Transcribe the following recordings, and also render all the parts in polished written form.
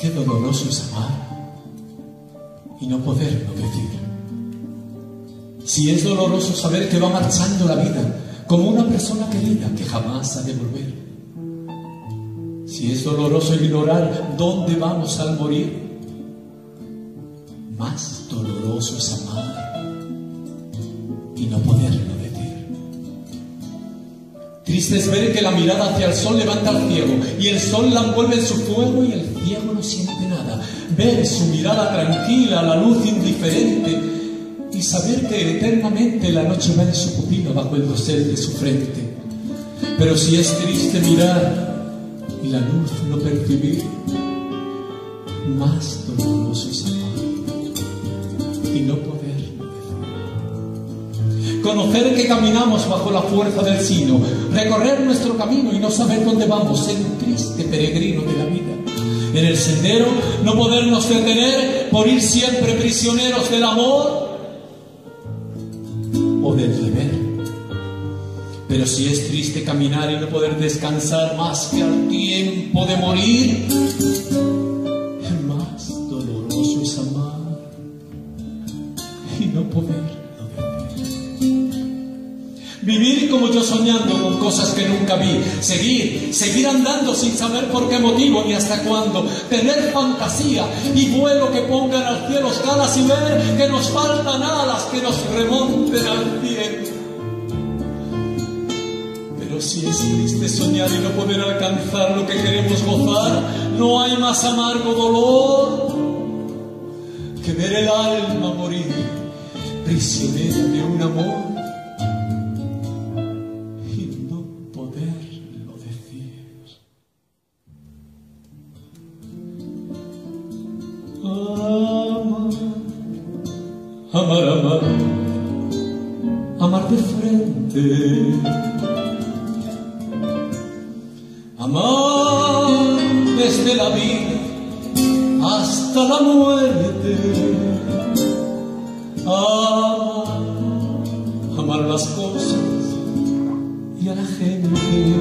Qué doloroso es amar y no poderlo decir. Si es doloroso saber que va marchando la vida como una persona querida que jamás ha de volver. Si es doloroso ignorar dónde vamos al morir, más doloroso es amar y no poderlo decir. Triste es ver que la mirada hacia el sol levanta al ciego y el sol la envuelve en su fuego y el ciego no siente nada. Ver su mirada tranquila, la luz indiferente y saber que eternamente la noche va en su pupila bajo el dosel de su frente. Pero si es triste mirar y la luz no percibir, más doloroso es amar y no poderlo decir. Conocer que caminamos bajo la fuerza del sino, recorrer nuestro camino y no saber dónde vamos, ser un triste peregrino de la vida. En el sendero no podernos detener por ir siempre prisioneros del amor o del deber. Pero si es triste caminar y no poder descansar más que al tiempo de morir, más doloroso es amar y no poderlo decir. Vivir como yo soñando con cosas que nunca vi, seguir andando sin saber por qué motivo ni hasta cuándo, tener fantasía y vuelo que pongan al cielo escalas y ver que nos faltan alas que nos remonten al cielo. Pero si es triste soñar y no poder alcanzar lo que queremos gozar, no hay más amargo dolor que ver el alma morir, prisionera de un amor y no poderlo decir. Amar, amar de frente. Amar desde la vida hasta la muerte. Amar las cosas y a la gente.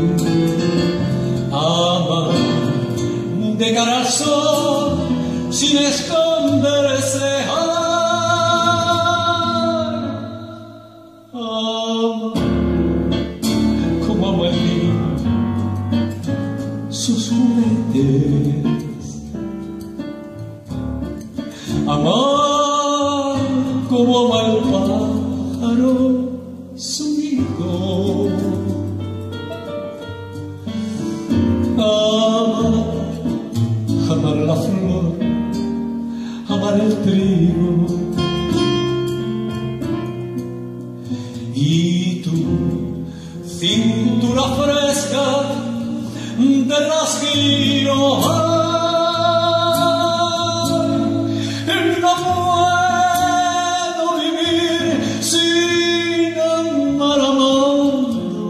Amar de cara al sol sin esconderse. Amar como amo el niño sus juguetes. Amar como ama el pájaro su nido. Amar la flor, amar el trigo. Y tu cintura fresca de rasguillo, no puedo vivir sin amar amando.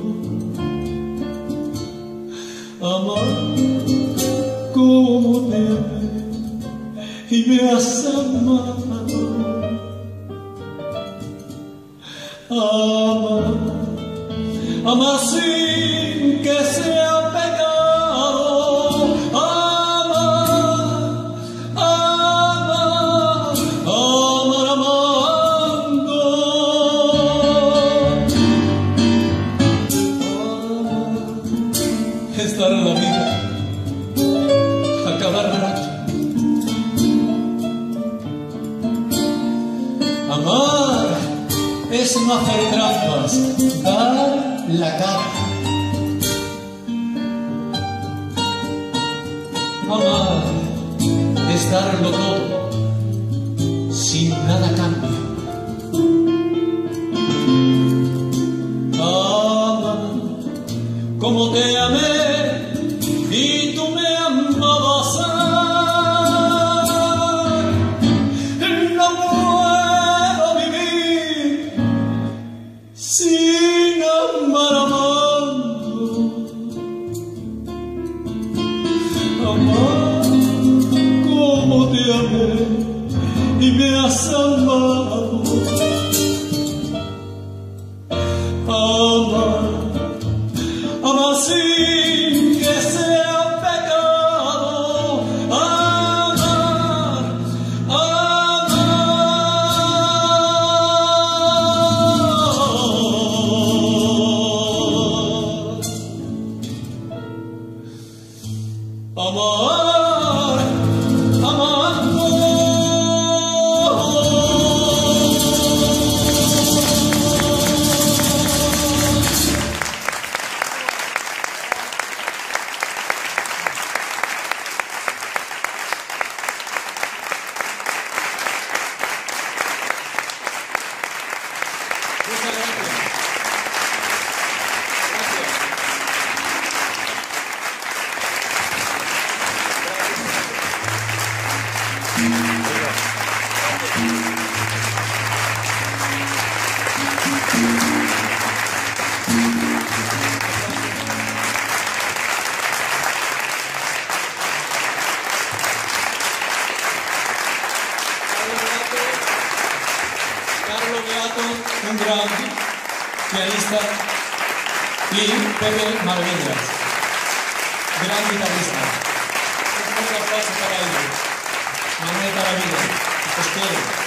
Amar como te amé y me has amado. Amar sin que sea pecado. Amar amando. Estar en la vida a cada rato. Amar es no hacer trampas, dar la cara. Amar es darlo todo, sin nada cambio. Amar como te amé y tú me amabas. No puedo vivir sin amar amando. Amar como te amé y me has amado. Muchas gracias. Carlos Beato, un gran pianista, y Pepe Maravillas, gran guitarrista. Un fuerte aplauso para ellos. Manuel Maravilla, os quiero.